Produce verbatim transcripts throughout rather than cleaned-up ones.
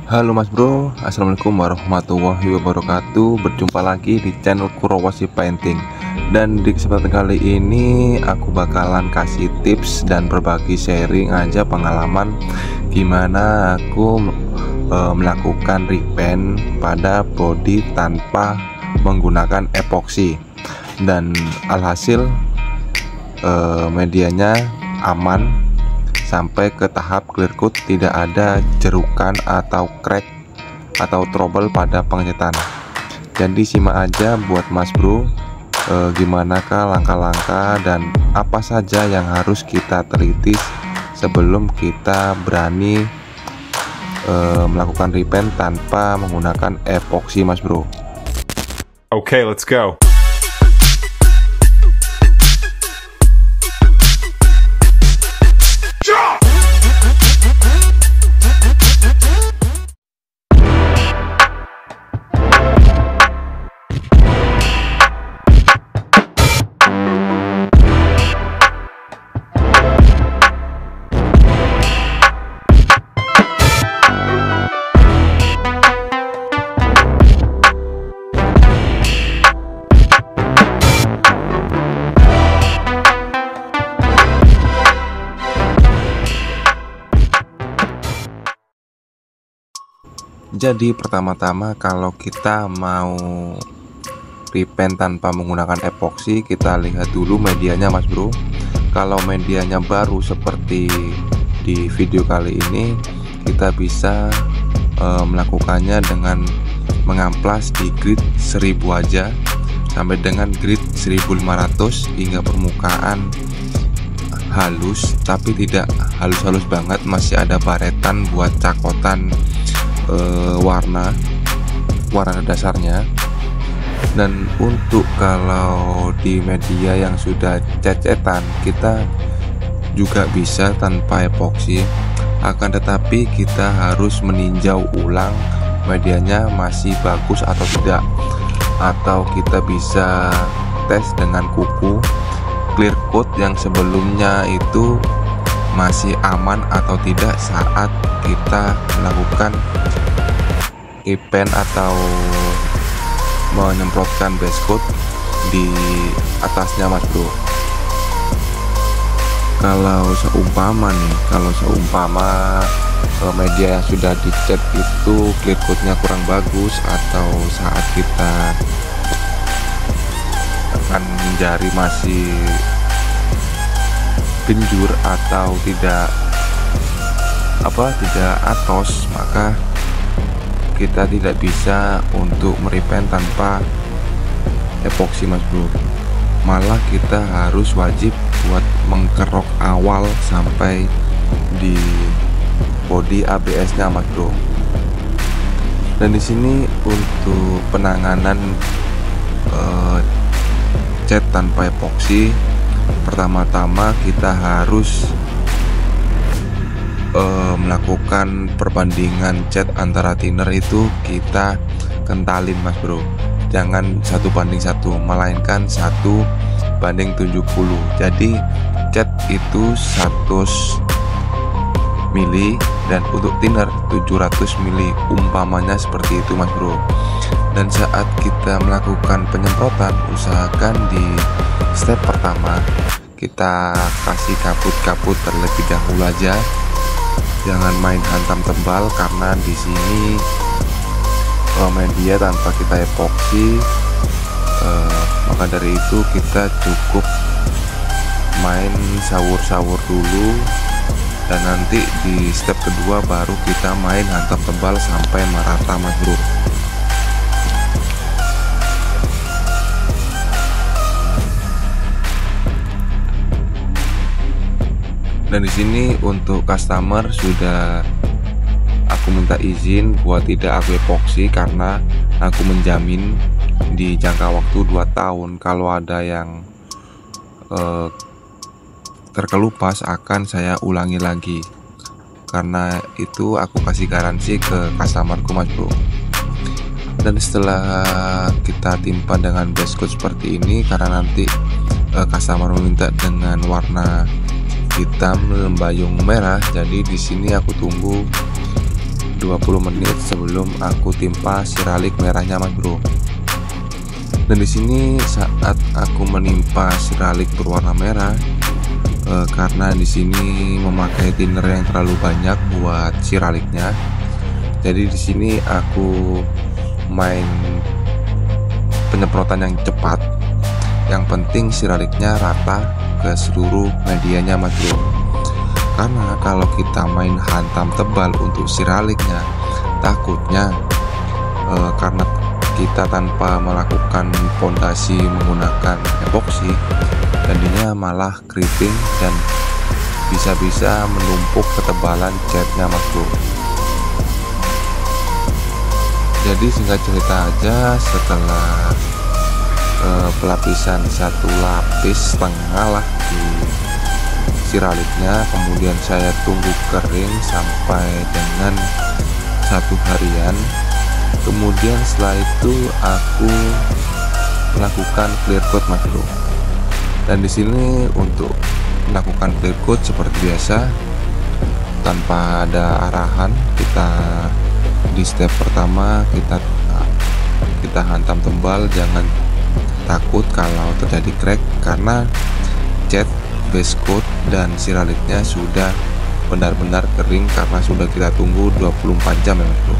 Halo Mas Bro, Assalamualaikum warahmatullahi wabarakatuh. Berjumpa lagi di channel Kurowashi Painting. Dan di kesempatan kali ini aku bakalan kasih tips dan berbagi sharing aja pengalaman gimana aku e, melakukan repaint pada body tanpa menggunakan epoxy. Dan alhasil e, medianya aman sampai ke tahap clear coat, tidak ada jerukan atau crack atau trouble pada pengecetan. Jadi simak aja buat Mas Bro e, gimana kah langkah-langkah dan apa saja yang harus kita teliti sebelum kita berani e, melakukan repaint tanpa menggunakan epoxy, Mas Bro. Okay, let's go. Jadi pertama-tama kalau kita mau repaint tanpa menggunakan epoxy, kita lihat dulu medianya, Mas Bro. Kalau medianya baru seperti di video kali ini, kita bisa e, melakukannya dengan mengamplas di grid seribu aja sampai dengan grid seribu lima ratus hingga permukaan halus, tapi tidak halus-halus banget, masih ada baretan buat cakotan Uh, warna warna dasarnya. Dan untuk kalau di media yang sudah cecetan, kita juga bisa tanpa epoxy, akan tetapi kita harus meninjau ulang medianya masih bagus atau tidak, atau kita bisa tes dengan kuku clear coat yang sebelumnya itu masih aman atau tidak saat kita melakukan repaint atau menyemprotkan base coat di atasnya, Mas Bro. Kalau seumpama nih, kalau seumpama media yang sudah dicat itu clear coatnya kurang bagus, atau saat kita akan jari masih genjur atau tidak apa tidak atos, maka kita tidak bisa untuk merepaint tanpa epoxy, Mas Bro. Malah kita harus wajib buat mengkerok awal sampai di body A B S nya, Mas Bro. Dan di sini untuk penanganan uh, cat tanpa epoxy, pertama-tama kita harus uh, melakukan perbandingan cat antara thinner itu kita kentalin, Mas Bro. Jangan satu banding satu, melainkan satu banding tujuh puluh. Jadi cat itu seratus mili dan untuk thinner tujuh ratus mili, umpamanya seperti itu, Mas Bro. Dan saat kita melakukan penyemprotan, usahakan di step pertama kita kasih kaput-kaput terlebih dahulu aja, jangan main hantam tebal, karena di sini media tanpa kita epoxy, eh, maka dari itu kita cukup main sawur-sawur dulu, dan nanti di step kedua baru kita main hantam tebal sampai merata, Mas Bro. Dan di sini untuk customer sudah aku minta izin buat tidak aku epoxy, karena aku menjamin di jangka waktu dua tahun kalau ada yang eh, terkelupas akan saya ulangi lagi. Karena itu aku kasih garansi ke customerku, Mas Bro. Dan setelah kita timpa dengan base coat seperti ini, karena nanti eh, customer meminta dengan warna hitam lembayung merah, jadi di sini aku tunggu dua puluh menit sebelum aku timpa siralik merahnya Mas Bro. Dan di sini saat aku menimpa siralik berwarna merah, eh, karena di sini memakai thinner yang terlalu banyak buat siraliknya, jadi di sini aku main penyemprotan yang cepat. Yang penting siraliknya rata ke seluruh medianya Mas Bro. Karena kalau kita main hantam tebal untuk siraliknya, takutnya eh, karena kita tanpa melakukan pondasi menggunakan epoksi, jadinya malah keriting dan bisa-bisa menumpuk ketebalan catnya Mas Bro. Jadi singkat cerita aja, setelah eh, pelapisan satu lapis setengah lah di siraliknya, kemudian saya tunggu kering sampai dengan satu harian. Kemudian setelah itu aku melakukan clear coat Mas Bro. Dan di sini untuk melakukan clear coat seperti biasa, tanpa ada arahan, kita di step pertama kita kita hantam tebal. Jangan takut kalau terjadi crack, karena cat, base coat dan siraliknya sudah benar-benar kering karena sudah kita tunggu dua puluh empat jam ya Mas Bro.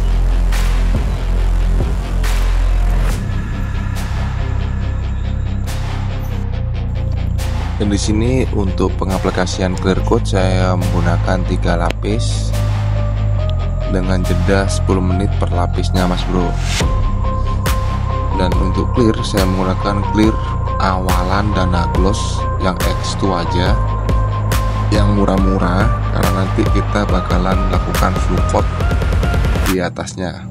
Dan di sini untuk pengaplikasian clear coat saya menggunakan tiga lapis dengan jeda sepuluh menit per lapisnya Mas Bro. Dan untuk clear saya menggunakan clear awalan Dana Gloss yang X dua aja, yang murah-murah, karena nanti kita bakalan melakukan full coat di atasnya.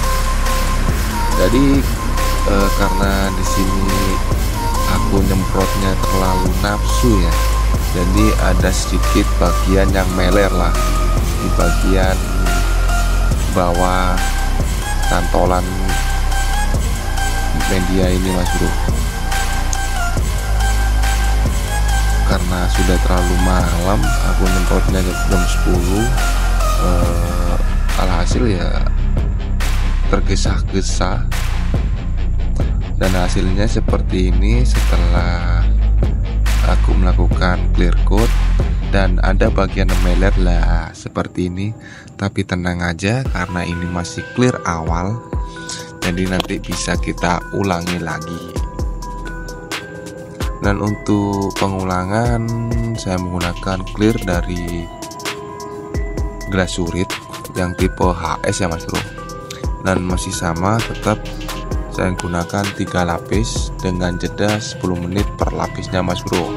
Jadi eh, karena di sini aku nyemprotnya terlalu nafsu ya, jadi ada sedikit bagian yang meler lah di bagian bawah kantolan media ini Mas Bro. Karena sudah terlalu malam, aku nyemprotnya jam sepuluh, eh, alhasil ya tergesa-gesa, dan hasilnya seperti ini. Setelah aku melakukan clear coat dan ada bagian meler lah seperti ini, tapi tenang aja karena ini masih clear awal, jadi nanti bisa kita ulangi lagi. Dan untuk pengulangan saya menggunakan clear dari glasurit yang tipe H S ya Mas Bro, dan masih sama, tetap saya gunakan tiga lapis dengan jeda sepuluh menit per lapisnya Mas Bro.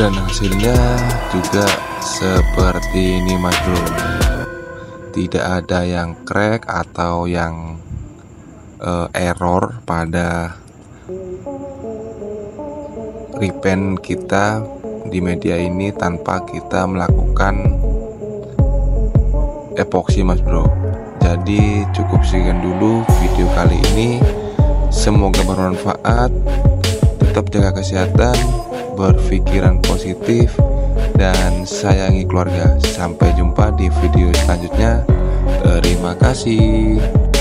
Dan hasilnya juga seperti ini mas bro. Tidak ada yang crack atau yang uh, error pada repaint kita di media ini tanpa kita melakukan epoksi mas bro. Jadi cukup sekian dulu video kali ini, semoga bermanfaat. Tetap jaga kesehatan, berpikiran positif, dan sayangi keluarga. Sampai jumpa di video selanjutnya. Terima kasih.